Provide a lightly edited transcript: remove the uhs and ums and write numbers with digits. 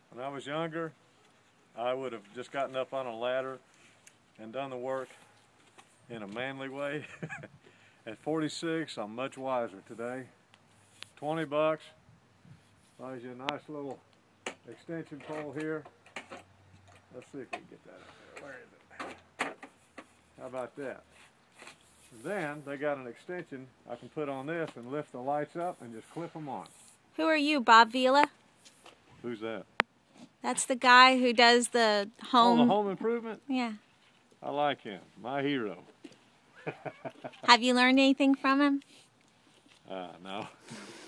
When I was younger, I would have just gotten up on a ladder and done the work in a manly way. At 46, I'm much wiser today. 20 bucks buys you a nice little extension pole here. Let's see if we can get that up there. Where is it? How about that? Then they got an extension I can put on this and lift the lights up and just clip them on. Who are you, Bob Vila? Who's that? That's the guy who does the home... Oh, the home improvement? Yeah. I like him. My hero. Have you learned anything from him? No.